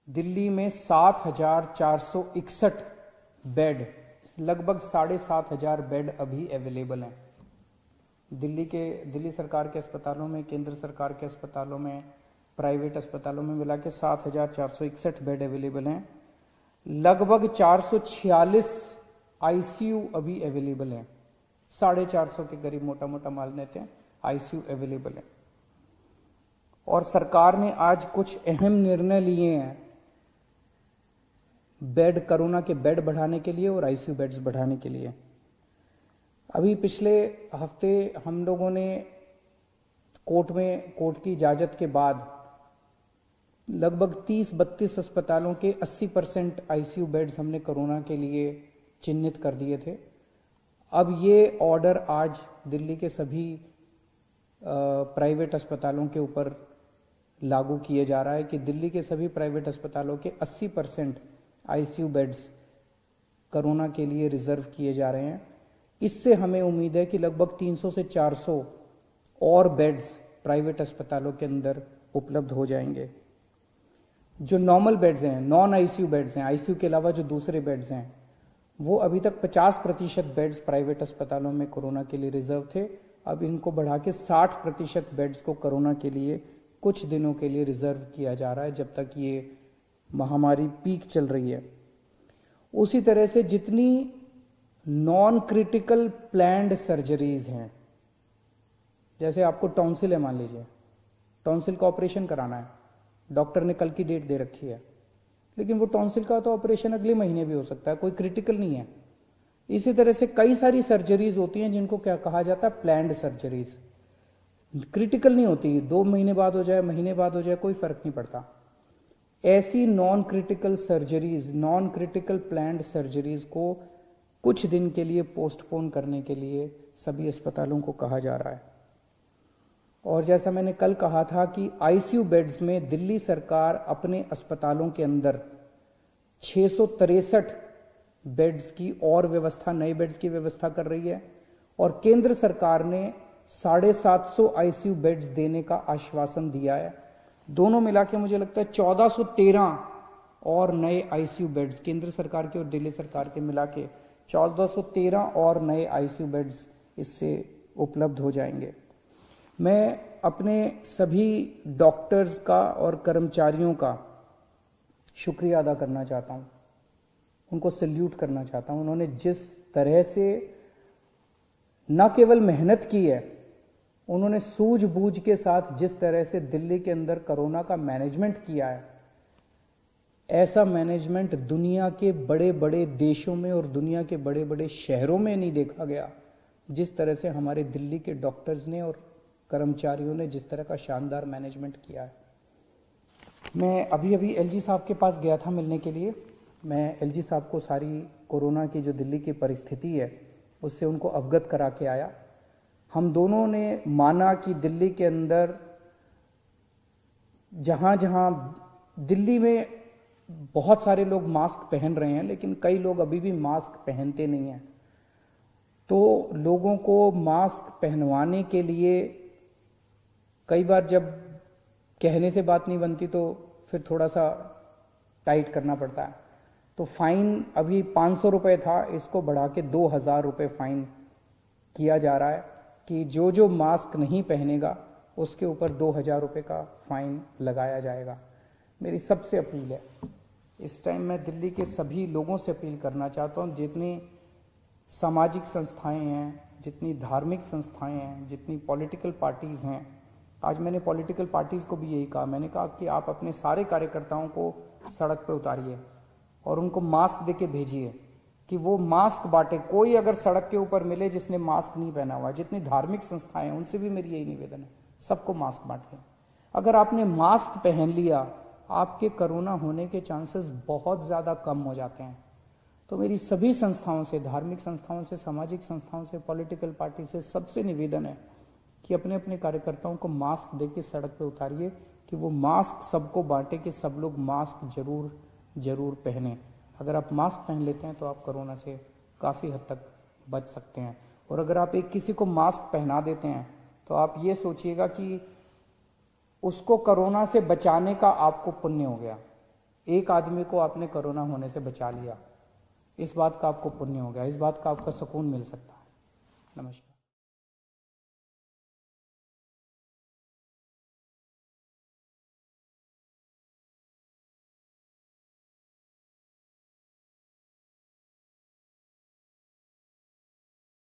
दिल्ली में 7,461 बेड, लगभग 7,500 बेड अभी अवेलेबल हैं। दिल्ली सरकार के अस्पतालों में, केंद्र सरकार के अस्पतालों में, प्राइवेट अस्पतालों में मिला के 7,461 बेड अवेलेबल हैं। लगभग 446 आईसीयू अभी अवेलेबल हैं। 450 के करीब मोटा मोटा मान लेते हैं आईसीयू अवेलेबल है। और सरकार ने आज कुछ अहम निर्णय लिए हैं बेड, कोरोना के बेड बढ़ाने के लिए और आईसीयू बेड्स बढ़ाने के लिए। अभी पिछले हफ्ते हम लोगों ने कोर्ट की इजाजत के बाद लगभग 30-32 अस्पतालों के 80% आईसीयू बेड्स हमने कोरोना के लिए चिन्हित कर दिए थे। अब ये ऑर्डर आज दिल्ली के सभी प्राइवेट अस्पतालों के ऊपर लागू किए जा रहा है कि दिल्ली के सभी प्राइवेट अस्पतालों के 80% आईसीयू बेड्स कोरोना के लिए रिजर्व किए जा रहे हैं। इससे हमें उम्मीद है कि लगभग 300 से 400 और बेड्स प्राइवेट अस्पतालों के अंदर उपलब्ध हो जाएंगे। जो नॉर्मल बेड्स हैं, नॉन आईसीयू बेड्स हैं, आईसीयू के अलावा जो दूसरे बेड्स हैं, वो अभी तक 50% बेड्स प्राइवेट अस्पतालों में कोरोना के लिए रिजर्व थे। अब इनको बढ़ा के 60% बेड्स को कोरोना के लिए कुछ दिनों के लिए रिजर्व किया जा रहा है, जब तक ये महामारी पीक चल रही है। उसी तरह से जितनी नॉन क्रिटिकल प्लैंड सर्जरीज हैं, जैसे आपको टॉन्सिल है, मान लीजिए टॉन्सिल का ऑपरेशन कराना है, डॉक्टर ने कल की डेट दे रखी है, लेकिन वो टॉन्सिल का तो ऑपरेशन अगले महीने भी हो सकता है, कोई क्रिटिकल नहीं है। इसी तरह से कई सारी सर्जरीज होती हैं जिनको क्या कहा जाता है, प्लैंड सर्जरीज। क्रिटिकल नहीं होती, 2 महीने बाद हो जाए, महीने बाद हो जाए, कोई फर्क नहीं पड़ता। ऐसी non critical surgeries, non critical planned surgeries को कुछ दिन के लिए पोस्टपोन करने के लिए सभी अस्पतालों को कहा जा रहा है। और जैसा मैंने कल कहा था कि आईसीयू बेड्स में दिल्ली सरकार अपने अस्पतालों के अंदर 663 बेड्स की और व्यवस्था, नए बेड्स की व्यवस्था कर रही है। और केंद्र सरकार ने 750 आईसीयू बेड्स देने का आश्वासन दिया है। दोनों मिला के मुझे लगता है 1413 और नए आईसीयू बेड्स, केंद्र सरकार के और दिल्ली सरकार के मिला के 1413 और नए आईसीयू बेड्स इससे उपलब्ध हो जाएंगे। मैं अपने सभी डॉक्टर्स का और कर्मचारियों का शुक्रिया अदा करना चाहता हूं, उनको सैल्यूट करना चाहता हूं। उन्होंने जिस तरह से न केवल मेहनत की है, उन्होंने सूझबूझ के साथ जिस तरह से दिल्ली के अंदर कोरोना का मैनेजमेंट किया है, ऐसा मैनेजमेंट दुनिया के बड़े बड़े देशों में और दुनिया के बड़े बड़े शहरों में नहीं देखा गया। जिस तरह से हमारे दिल्ली के डॉक्टर्स ने और कर्मचारियों ने जिस तरह का शानदार मैनेजमेंट किया है। मैं अभी अभी एलजी साहब के पास गया था मिलने के लिए। मैं एलजी साहब को सारी कोरोना की जो दिल्ली की परिस्थिति है उससे उनको अवगत करा के आया। हम दोनों ने माना कि दिल्ली के अंदर जहां जहां दिल्ली में बहुत सारे लोग मास्क पहन रहे हैं, लेकिन कई लोग अभी भी मास्क पहनते नहीं हैं, तो लोगों को मास्क पहनवाने के लिए कई बार जब कहने से बात नहीं बनती तो फिर थोड़ा सा टाइट करना पड़ता है। तो फाइन अभी 500 रुपये था, इसको बढ़ा के 2000 रुपये फाइन किया जा रहा है कि जो जो मास्क नहीं पहनेगा उसके ऊपर 2000 रुपये का फाइन लगाया जाएगा। मेरी सबसे अपील है, इस टाइम मैं दिल्ली के सभी लोगों से अपील करना चाहता हूँ, जितनी सामाजिक संस्थाएं हैं, जितनी धार्मिक संस्थाएं हैं, जितनी पॉलिटिकल पार्टीज़ हैं। आज मैंने पॉलिटिकल पार्टीज़ को भी यही कहा, मैंने कहा कि आप अपने सारे कार्यकर्ताओं को सड़क पे उतारिए और उनको मास्क दे के भेजिए कि वो मास्क बांटे। कोई अगर सड़क के ऊपर मिले जिसने मास्क नहीं पहना हुआ, जितनी धार्मिक संस्थाएं हैं उनसे भी मेरी यही निवेदन है, सबको मास्क बांटिए। अगर आपने मास्क पहन लिया, आपके कोरोना होने के चांसेस बहुत ज़्यादा कम हो जाते हैं। तो मेरी सभी संस्थाओं से, धार्मिक संस्थाओं से, सामाजिक संस्थाओं से, पॉलिटिकल पार्टी से सबसे निवेदन है कि अपने अपने कार्यकर्ताओं को मास्क देके सड़क पे उतारिए कि वो मास्क सबको बांटे कि सब लोग मास्क जरूर पहने। अगर आप मास्क पहन लेते हैं तो आप कोरोना से काफ़ी हद तक बच सकते हैं। और अगर आप किसी को मास्क पहना देते हैं तो आप ये सोचिएगा कि उसको कोरोना से बचाने का आपको पुण्य हो गया। एक आदमी को आपने कोरोना होने से बचा लिया, इस बात का आपको पुण्य हो गया, इस बात का आपको सुकून मिल सकता है। नमस्कार।